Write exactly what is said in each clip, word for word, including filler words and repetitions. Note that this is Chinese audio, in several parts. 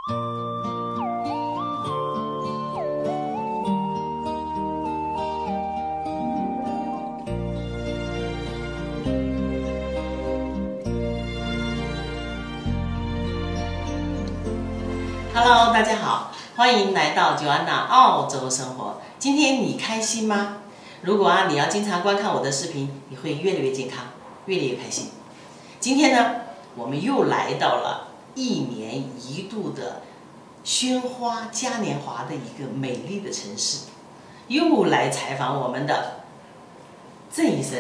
Hello， 大家好，欢迎来到 Joanna 澳洲生活。今天你开心吗？如果啊你要经常观看我的视频，你会越来越健康，越来越开心。今天呢，我们又来到了一年一度的鲜花嘉年华的一个美丽的城市，又来采访我们的郑医生。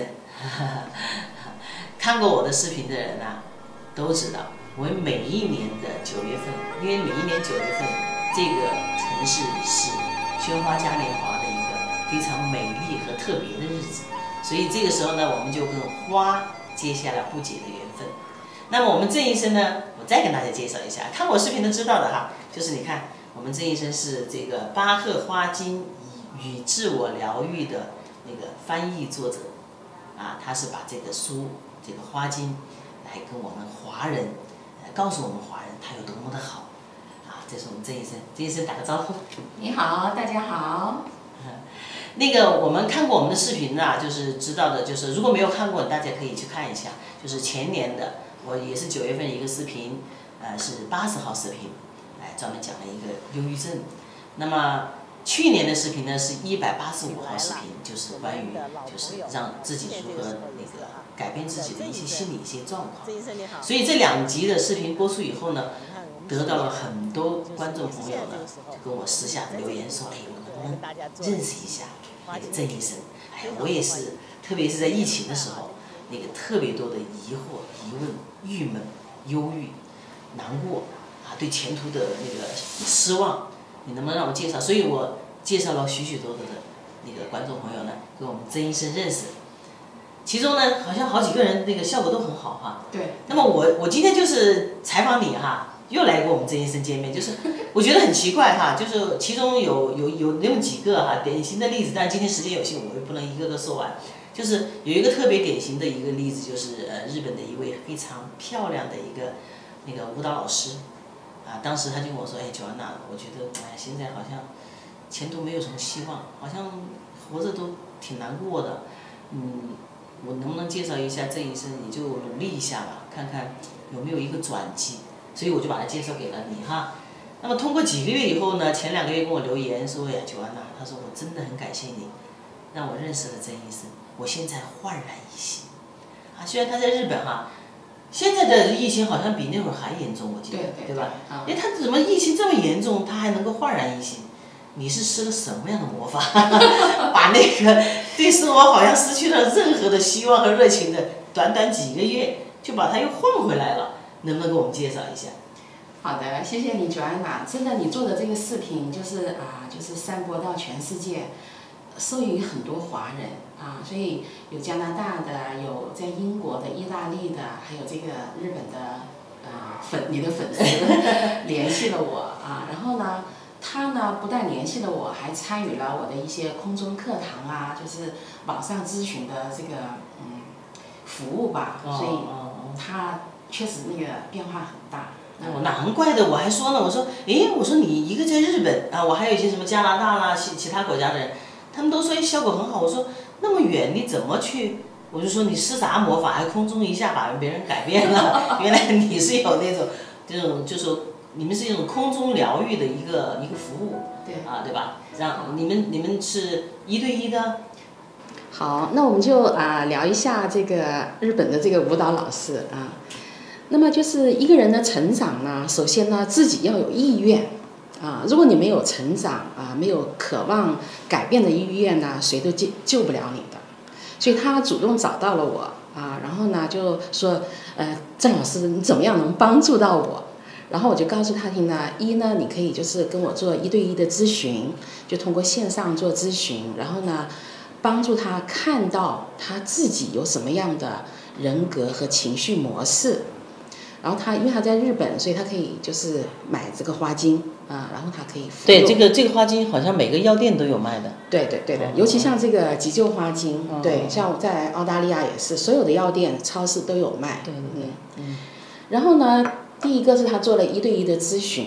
看过我的视频的人啊，都知道。我们每一年的九月份，因为每一年九月份这个城市是鲜花嘉年华的一个非常美丽和特别的日子，所以这个时候呢，我们就跟花结下了不解的缘分。那么我们郑医生呢，我再跟大家介绍一下，看我视频都知道的哈，就是你看我们郑医生是这个巴赫花精与自我疗愈的那个翻译作者啊，他是把这个书这个花精来跟我们华人。告诉我们华人他有多么的好，啊，这是我们郑医生，郑医生打个招呼。 你好，大家好。 那个我们看过我们的视频呢，就是知道的，就是如果没有看过，大家可以去看一下。就是前年的，我也是九月份一个视频，呃，是八十号视频，来专门讲了一个忧郁症。那么去年的视频呢是一百八十五号视频，就是关于就是让自己如何那个改变自己的一些心理一些状况。所以这两集的视频播出以后呢，得到了很多观众朋友呢就跟我私下留言说，哎，我能不能认识一下那个郑医生？哎呀，我也是，特别是在疫情的时候，那个特别多的疑惑、疑问、郁闷、忧郁、难过啊，对前途的那个失望。你能不能让我介绍？所以我介绍了许许多多的那个观众朋友呢，跟我们郑医生认识。其中呢，好像好几个人那个效果都很好哈。 对。 那么我我今天就是采访你哈，又来过我们郑医生见面，就是我觉得很奇怪哈，就是其中有有有那么几个哈典型的例子，但今天时间有限，我也不能一个个说完。就是有一个特别典型的一个例子，就是呃日本的一位非常漂亮的一个那个舞蹈老师。啊，当时他就跟我说：“哎，乔安娜，我觉得哎，现在好像前途没有什么希望，好像活着都挺难过的。嗯，我能不能介绍一下郑医生？你就努力一下吧，看看有没有一个转机。”所以我就把他介绍给了你哈。那么通过几个月以后呢，前两个月跟我留言说：“呀，乔安娜，他说我真的很感谢你，让我认识了郑医生，我现在焕然一新。”啊，虽然他在日本哈。现在的疫情好像比那会儿还严重，我记得， 对, 对, 对吧？ 啊、 哎，他怎么疫情这么严重，他还能够焕然一新？你是施了什么样的魔法，把那个对生活好像失去了任何的希望和热情的，短短几个月就把他又换回来了？能不能给我们介绍一下？ 好的，谢谢你，Joanna。真的，你做的这个视频就是啊，就是散播到全世界。受益于很多华人啊，所以有加拿大的，有在英国的、意大利的，还有这个日本的啊粉你的粉丝联系了我啊，然后呢，他呢不但联系了我，还参与了我的一些空中课堂啊，就是网上咨询的这个嗯服务吧，所以他确实那个变化很大。 哦，难怪的，我还说呢，我说，诶，我说你一个在日本啊，我还有一些什么加拿大啦，其其他国家的人。他们都说效果很好，我说那么远你怎么去？我就说你施啥魔法，还空中一下把别人改变了？原来你是有那种这种，就是说你们是一种空中疗愈的一个一个服务， 对啊，对吧？让你们你们是一对一的。 好，那我们就啊、呃、聊一下这个日本的这个舞蹈老师啊。那么就是一个人的成长呢，首先呢自己要有意愿。啊，如果你没有成长啊，没有渴望改变的意愿呢，谁都救救不了你的。所以他主动找到了我啊，然后呢就说，呃，郑老师你怎么样能帮助到我？然后我就告诉他听呢，一呢你可以就是跟我做一对一的咨询，就通过线上做咨询，然后呢帮助他看到他自己有什么样的人格和情绪模式。然后他因为他在日本，所以他可以就是买这个花精啊，然后他可以服对这个这个花精好像每个药店都有卖的。 对对对的，尤其像这个急救花精，嗯、对，像我在澳大利亚也是，所有的药店、超市都有卖。 对对对，嗯。 然后呢，第一个是他做了一对一的咨询，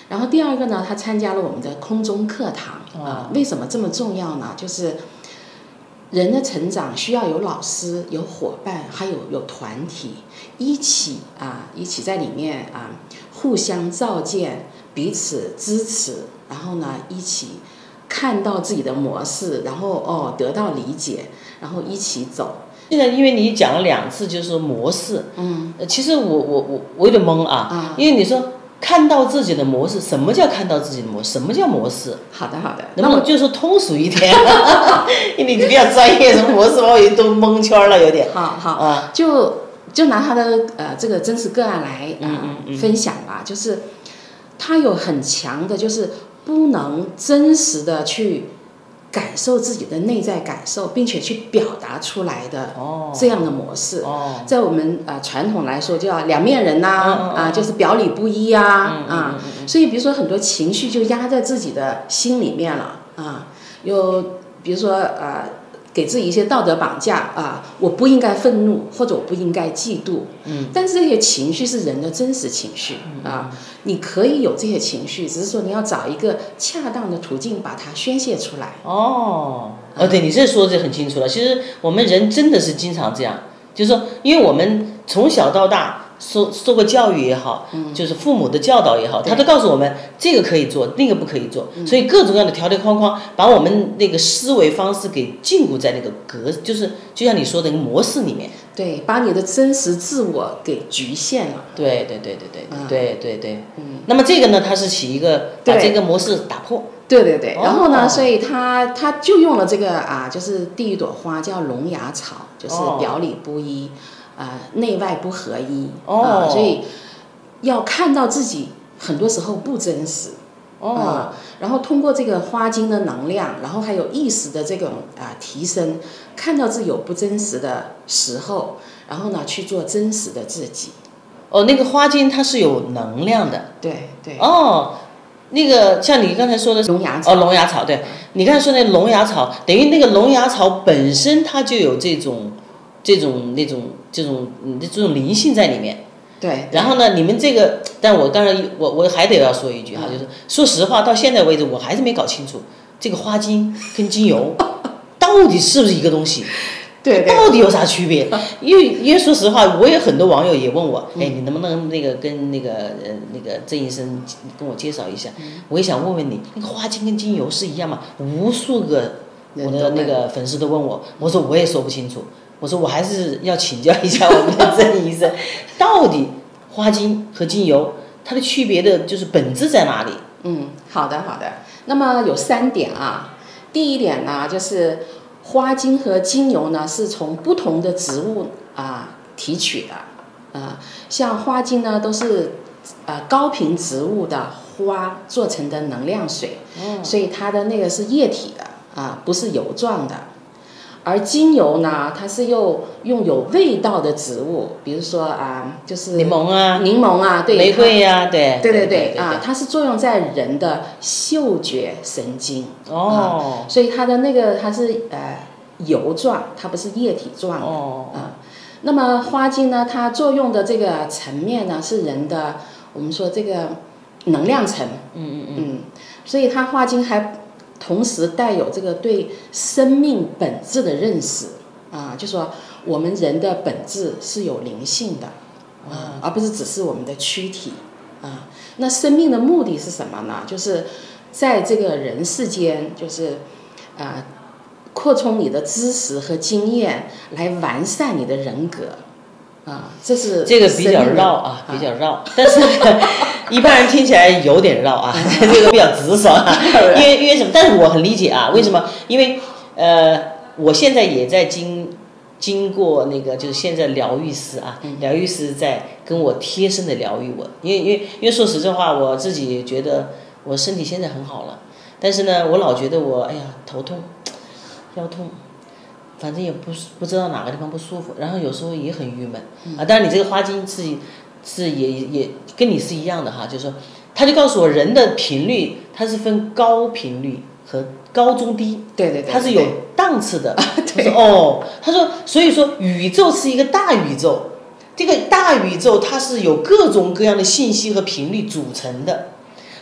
然后第二个呢，他参加了我们的空中课堂啊。为什么这么重要呢？就是人的成长需要有老师、有伙伴，还有有团体一起啊，一起在里面啊，互相照见、彼此支持，然后呢，一起看到自己的模式，然后哦得到理解，然后一起走。 现在因为你讲了两次，就是说模式， 嗯， 呃，其实我我我我有点懵啊， 啊， 因为你说看到自己的模式，什么叫看到自己的模式？什么叫模式？ 好的好的， 能不能就说通俗一点？因为你比较专业，什么模式我也都蒙圈了，有点。 好好啊， 就就拿他的呃这个真实个案来啊、呃嗯嗯嗯、 分享吧，就是他有很强的，就是不能真实的去感受自己的内在感受，并且去表达出来的这样的模式， 哦、 在我们呃传统来说叫两面人呐、啊， 嗯嗯嗯啊就是表里不一呀、啊， 嗯嗯嗯啊，所以比如说很多情绪就压在自己的心里面了啊，有比如说呃。给自己一些道德绑架啊，我不应该愤怒，或者我不应该嫉妒。 嗯， 但是这些情绪是人的真实情绪啊，你可以有这些情绪，只是说你要找一个恰当的途径把它宣泄出来。 哦，哦，对，你这说的很清楚了。其实我们人真的是经常这样，就是说，因为我们从小到大。受受过教育也好，嗯、就是父母的教导也好，他都告诉我们这个可以做，那个不可以做，嗯、所以各种各样的条条框框把我们那个思维方式给禁锢在那个格，就是就像你说的那个模式里面。 对，把你的真实自我给局限了。 对对对对对、嗯、对对对。 嗯。 那么这个呢，它是起一个把这个模式打破。 对对对。然后呢， 哦、 所以他他就用了这个啊，就是第一朵花叫龙牙草，就是表里不一。哦啊、呃，内外不合一啊、 哦呃，所以要看到自己很多时候不真实哦、 呃，然后通过这个花精的能量，然后还有意识的这种啊、呃、提升，看到自己有不真实的时候，然后呢去做真实的自己。 哦，那个花精它是有能量的。 对对。 哦。那个像你刚才说的龙牙草哦，龙牙草，对，你刚才说那龙牙草，等于那个龙牙草本身它就有这种。这种那种这种嗯这种灵性在里面， 对。 然后呢，你们这个，但我当然我我还得要说一句哈，嗯、就是说实话，到现在为止我还是没搞清楚这个花精跟精油到底是不是一个东西， 对对， 到底有啥区别？因为因为说实话，我有很多网友也问我，哎，你能不能那个跟那个呃那个郑医生跟我介绍一下？嗯、我也想问问你，那个花精跟精油是一样吗？无数个我的那个粉丝都问我，我说我也说不清楚。我说我还是要请教一下我们的郑医生，到底花精和精油它的区别的就是本质在哪里？ 嗯，好的好的。那么有三点啊。第一点呢，就是花精和精油呢是从不同的植物啊提取的啊，像花精呢都是呃高频植物的花做成的能量水，嗯，所以它的那个是液体的啊，不是油状的。而精油呢，它是用用有味道的植物，比如说啊，就是柠檬啊， 柠檬啊，对， 玫瑰呀、啊，对， 对对 对, 对, 对啊，它是作用在人的嗅觉神经哦、 啊，所以它的那个它是呃油状，它不是液体状的哦啊。那么花精呢，它作用的这个层面呢，是人的我们说这个能量层， 嗯嗯嗯， 嗯，所以它花精还。同时带有这个对生命本质的认识啊，就说我们人的本质是有灵性的啊，而不是只是我们的躯体啊。那生命的目的是什么呢？就是在这个人世间，就是啊，扩充你的知识和经验，来完善你的人格啊。这是这个比较绕啊，比较绕，但是。一般人听起来有点绕啊，这个比较直爽啊，因为因为什么？但是我很理解啊，为什么？因为呃，我现在也在经经过那个，就是现在疗愈师啊，疗愈师在跟我贴身的疗愈我，因为因为因为说实在话，我自己觉得我身体现在很好了，但是呢，我老觉得我哎呀头痛、腰痛，反正也不不知道哪个地方不舒服，然后有时候也很郁闷啊。当然，你这个花精是。是也也跟你是一样的哈，就是说，他就告诉我人的频率它是分高频率和高中低， 对对对， 它是有档次的。他说哦，他说所以说宇宙是一个大宇宙，这个大宇宙它是有各种各样的信息和频率组成的。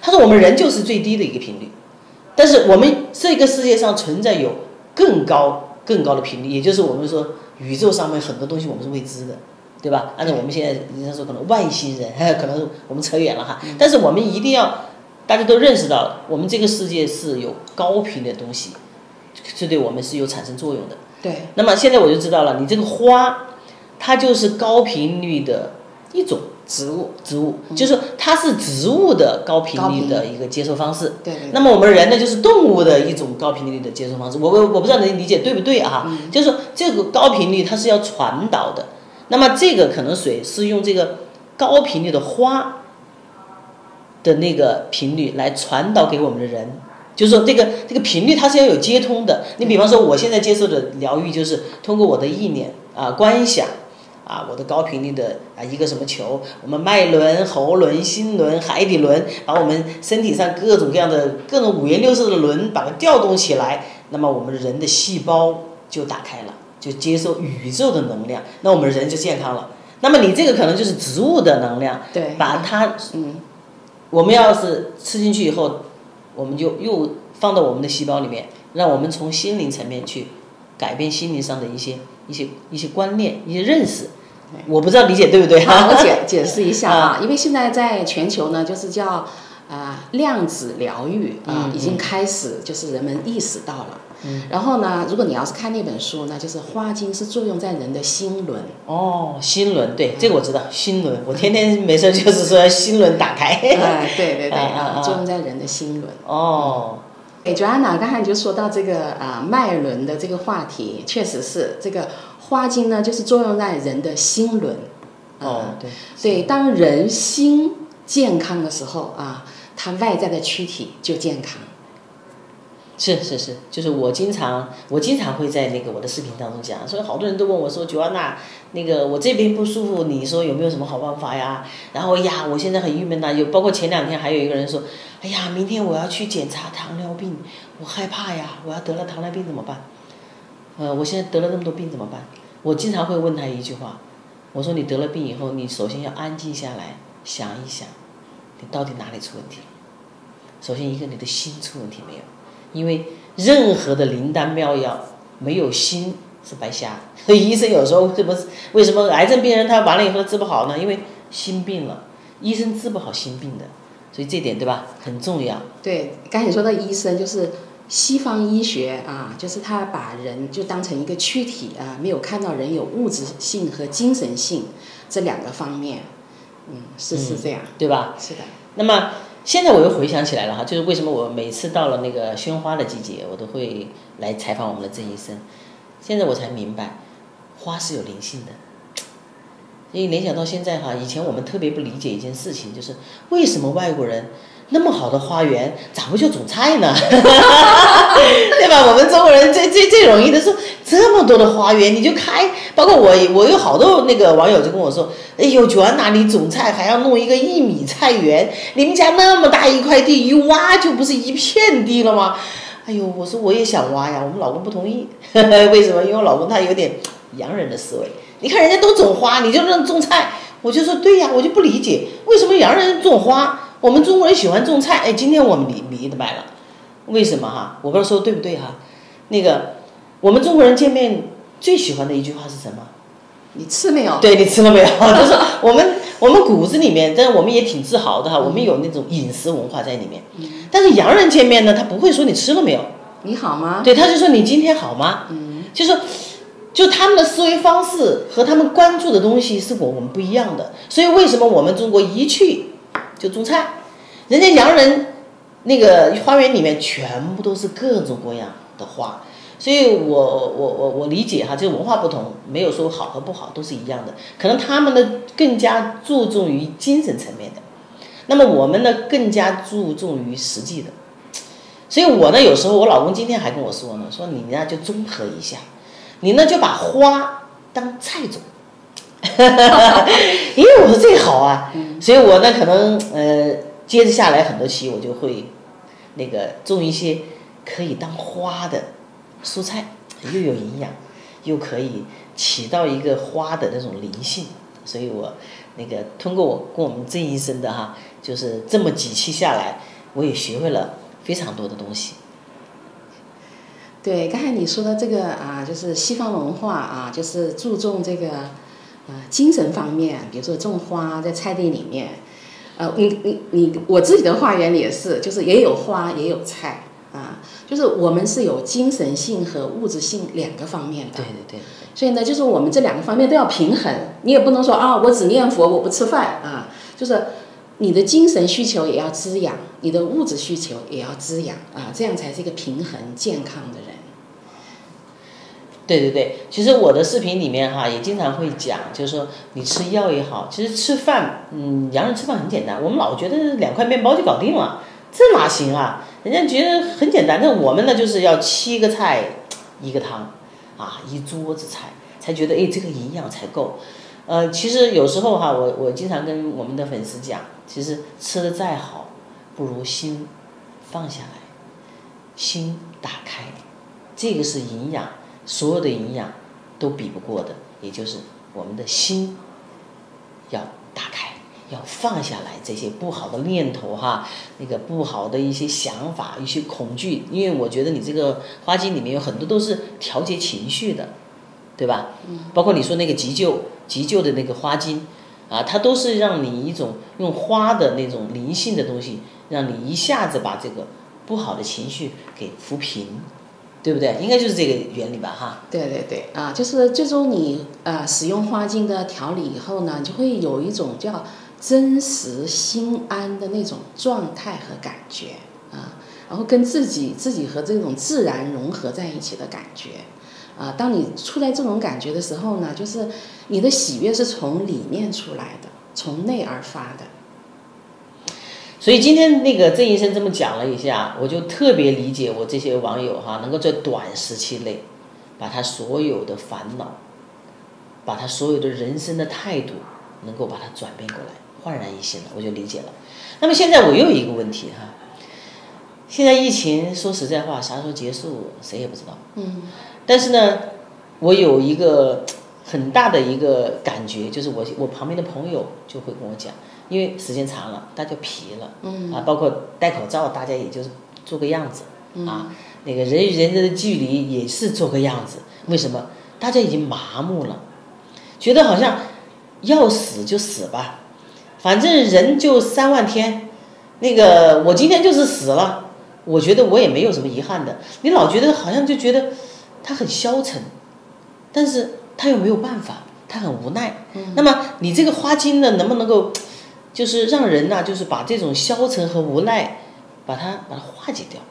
他说我们人就是最低的一个频率，但是我们这个世界上存在有更高更高的频率，也就是我们说宇宙上面很多东西我们是未知的，对吧？按照我们现在人家说可能外星人，可能我们扯远了哈，但是我们一定要大家都认识到，我们这个世界是有高频的东西，是对我们是有产生作用的。 对。 那么现在我就知道了，你这个花，它就是高频率的一种植物，植物、嗯、就是它是植物的高频率的一个接受方式。 对, 对, 对。 那么我们人呢，就是动物的一种高频率的接受方式。我我我不知道你理解对不对啊？嗯、就是说这个高频率它是要传导的。那么这个可能水是用这个高频率的花的那个频率来传导给我们的人。就是说这个这个频率它是要有接通的。你比方说我现在接受的疗愈就是通过我的意念啊、观想啊，我的高频率的啊一个什么球，我们脉轮、喉轮、心轮、海底轮，把我们身体上各种各样的各种五颜六色的轮把它调动起来，那么我们人的细胞就打开了，就接受宇宙的能量，那我们人就健康了。那么你这个可能就是植物的能量， 对， 把它嗯，我们要是吃进去以后。我们就又放到我们的细胞里面，让我们从心灵层面去改变心灵上的一些一些一些观念、一些认识。我不知道理解对不对？ 好，我解解释一下啊，因为现在在全球呢，就是叫啊、呃、量子疗愈啊、呃嗯，已经开始，就是人们意识到了。嗯、然后呢，如果你要是看那本书呢，就是花精是作用在人的心轮。 哦，心轮，对，这个我知道，心轮，我天天没事就是说心轮打开。 哎，对对对啊，作用在人的心轮。 哦， 哎 ，Joanna 刚才就说到这个啊、呃、脉轮的这个话题，确实是这个花精呢，就是作用在人的心轮。 呃、哦，对。 对，当人心健康的时候啊，它外在的躯体就健康。 是是是，就是我经常我经常会在那个我的视频当中讲，所以好多人都问我说，Joanna，那个我这边不舒服，你说有没有什么好办法呀？然后呀，我现在很郁闷呐，有包括前两天还有一个人说，哎呀，明天我要去检查糖尿病，我害怕呀，我要得了糖尿病怎么办？呃，我现在得了那么多病怎么办？我经常会问他一句话，我说你得了病以后，你首先要安静下来想一想，你到底哪里出问题了？首先一个你的心出问题没有？因为任何的灵丹妙药没有心是白瞎，所以医生有时候为什么为什么癌症病人他完了以后治不好呢？因为心病了，医生治不好心病的，所以这点对吧很重要。 对，刚才你说的医生就是西方医学啊，就是他把人就当成一个躯体啊，没有看到人有物质性和精神性这两个方面，嗯，是是这样、嗯， 对吧？ 是的。 那么。现在我又回想起来了哈，就是为什么我每次到了那个鲜花的季节，我都会来采访我们的郑医生。现在我才明白，花是有灵性的。所以联想到现在哈，以前我们特别不理解一件事情，就是为什么外国人那么好的花园咋不叫种菜呢？对吧？我们中国人最最最容易的是这么多的花园，你就开。包括我，我有好多那个网友就跟我说：“哎呦，Joanna，你种菜还要弄一个一米菜园，你们家那么大一块地，一挖就不是一片地了吗？”哎呦，我说我也想挖呀，我们老公不同意。为什么？因为我老公他有点洋人的思维。你看人家都种花，你就让种菜。我就说对呀，我就不理解为什么洋人种花，我们中国人喜欢种菜。哎，今天我们理理白了，为什么哈？我不知道说对不对哈？那个我们中国人见面最喜欢的一句话是什么？ 你吃没有？ 对，你吃了没有？就是我们我们骨子里面，但是我们也挺自豪的哈，我们有那种饮食文化在里面。嗯、但是洋人见面呢，他不会说你吃了没有， 你好吗？ 对，他就说你今天好吗？嗯，就是。就他们的思维方式和他们关注的东西是我我们不一样的，所以为什么我们中国一去就种菜，人家洋人那个花园里面全部都是各种各样的花，所以我我我我理解哈，就是文化不同，没有说好和不好，都是一样的，可能他们呢更加注重于精神层面的，那么我们呢更加注重于实际的，所以我呢有时候我老公今天还跟我说呢，说你呢就综合一下。你呢就把花当菜种，因为我说这个好啊，嗯、所以我呢可能呃接着下来很多期我就会那个种一些可以当花的蔬菜，又有营养，又可以起到一个花的那种灵性，所以我那个通过我跟我们郑医生的哈，就是这么几期下来， 我也学会了非常多的东西。 对，刚才你说的这个啊，就是西方文化啊，就是注重这个呃精神方面，比如说种花在菜地里面，呃，你你你，我自己的花园里也是，就是也有花也有菜啊，就是我们是有精神性和物质性两个方面的。 对对对对。 所以呢，就是我们这两个方面都要平衡，你也不能说啊，我只念佛我不吃饭啊，就是你的精神需求也要滋养，你的物质需求也要滋养啊，这样才是一个平衡健康的人。 对对对，其实我的视频里面哈也经常会讲，就是说你吃药也好，其实吃饭，嗯，洋人吃饭很简单，我们老觉得两块面包就搞定了，这哪行啊？人家觉得很简单，那我们呢就是要七个菜一个汤，啊，一桌子菜，才觉得哎这个营养才够。呃，其实有时候哈，我我经常跟我们的粉丝讲，其实吃的再好，不如心放下来，心打开，这个是营养。所有的营养都比不过的，也就是我们的心要打开，要放下来这些不好的念头哈，那个不好的一些想法，一些恐惧。因为我觉得你这个花经里面有很多都是调节情绪的，对吧？嗯。包括你说那个急救急救的那个花经啊，它都是让你一种用花的那种灵性的东西，让你一下子把这个不好的情绪给抚平。对不对？应该就是这个原理吧，哈。 对对对，啊，就是最终你呃使用花精的调理以后呢，就会有一种叫真实心安的那种状态和感觉啊，然后跟自己自己和这种自然融合在一起的感觉啊。当你出来这种感觉的时候呢，就是你的喜悦是从里面出来的，从内而发的。 所以今天那个郑医生这么讲了一下，我就特别理解我这些网友哈，能够在短时期内，把他所有的烦恼，把他所有的人生的态度，能够把它转变过来，焕然一新了，我就理解了。那么现在我又有一个问题哈，现在疫情说实在话，啥时候结束谁也不知道。嗯。但是呢，我有一个很大的一个感觉，就是我我旁边的朋友就会跟我讲。因为时间长了，大家疲了，嗯啊，包括戴口罩，大家也就是做个样子，嗯、啊，那个人与人的距离也是做个样子。为什么？大家已经麻木了，觉得好像要死就死吧，反正人就三万天，那个我今天就是死了，我觉得我也没有什么遗憾的。你老觉得好像就觉得他很消沉，但是他又没有办法，他很无奈。嗯、那么你这个花精呢，能不能够？就是让人呐、啊，就是把这种消沉和无奈，把它把它化解掉。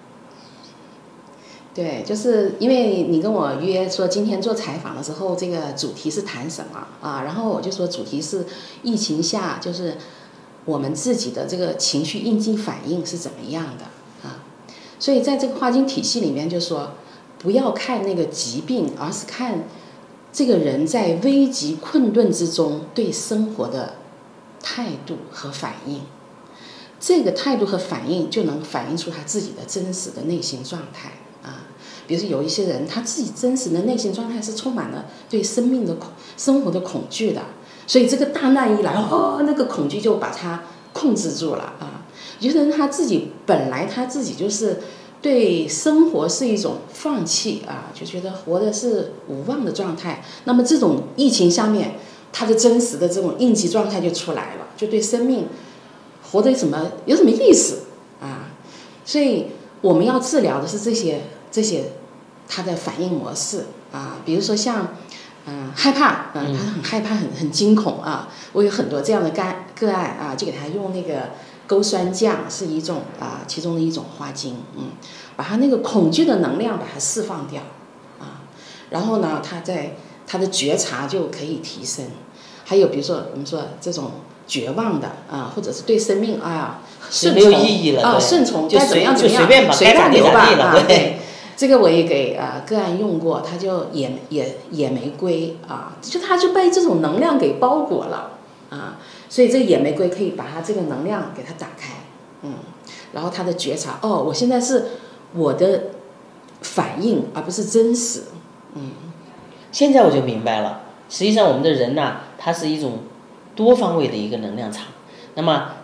对，就是因为你跟我约说今天做采访的时候，这个主题是谈什么啊？然后我就说主题是疫情下，就是我们自己的这个情绪应激反应是怎么样的啊？所以在这个花精体系里面，就说不要看那个疾病，而是看这个人在危急困顿之中对生活的态度和反应，这个态度和反应就能反映出他自己的真实的内心状态啊。比如说有一些人，他自己真实的内心状态是充满了对生命的恐、生活的恐惧的，所以这个大难一来，哦，那个恐惧就把他控制住了啊。有些人他自己本来他自己就是对生活是一种放弃啊，就觉得活的是无望的状态。那么这种疫情下面，他的真实的这种应激状态就出来了，就对生命活得什么有什么意思啊？所以我们要治疗的是这些这些他的反应模式啊，比如说像嗯、呃、害怕，嗯、呃，他很害怕，很很惊恐啊。我有很多这样的个个案啊，就给他用那个钩酸降是一种啊，其中的一种花精，嗯，把他那个恐惧的能量把它释放掉啊，然后呢，他在他的觉察就可以提升。还有比如说我们说这种绝望的啊，或者是对生命啊顺从没有意义了啊， 顺从该怎么样怎么样， 随便吧， 随大流吧啊，对。 这个我也给呃个案用过，他就野野野玫瑰啊，就他就被这种能量给包裹了啊，所以这个野玫瑰可以把他这个能量给他打开，嗯，然后他的觉察，哦，我现在是我的反应，而不是真实，嗯。 现在我就明白了，实际上我们的人呐、啊，它是一种多方位的一个能量场。那么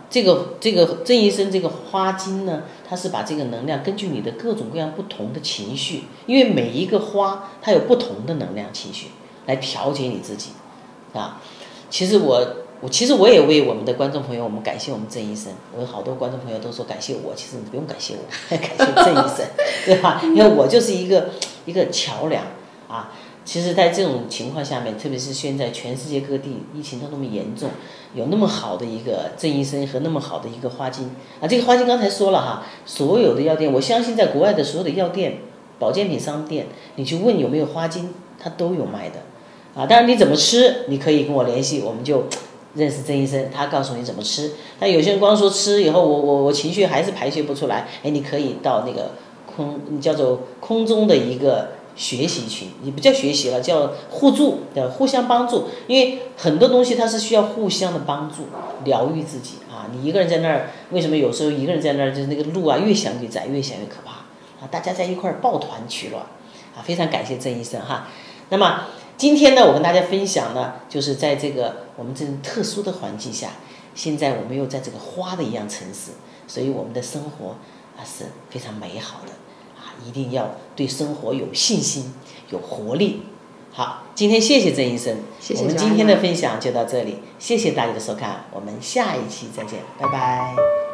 这个这个郑医生这个花精呢，它是把这个能量根据你的各种各样不同的情绪，因为每一个花它有不同的能量情绪来调节你自己啊。其实我我其实我也为我们的观众朋友，我们感谢我们郑医生。我有好多观众朋友都说感谢我，其实你不用感谢我，感谢郑医生，对吧？因为我就是一个一个桥梁啊。其实，在这种情况下面，特别是现在全世界各地疫情都那么严重，有那么好的一个郑医生和那么好的一个花精啊，这个花精刚才说了哈，所有的药店，我相信在国外的所有的药店、保健品商店，你去问有没有花精，它都有卖的啊。当然你怎么吃，你可以跟我联系，我们就认识郑医生，他告诉你怎么吃。但有些人光说吃以后，我我我情绪还是排泄不出来，哎，你可以到那个空叫做空中的一个学习群，也不叫学习了，叫互助，叫互相帮助。因为很多东西它是需要互相的帮助，疗愈自己啊。你一个人在那儿，为什么有时候一个人在那儿，就是那个路啊越想越窄，越想越可怕啊？大家在一块儿抱团取暖啊！非常感谢郑医生哈。那么今天呢，我跟大家分享呢，就是在这个我们这种特殊的环境下，现在我们又在这个花的一样城市，所以我们的生活啊是非常美好的。一定要对生活有信心，有活力。好，今天谢谢郑医生， 谢谢。 我们今天的分享就到这里，谢谢大家的收看，我们下一期再见，拜拜。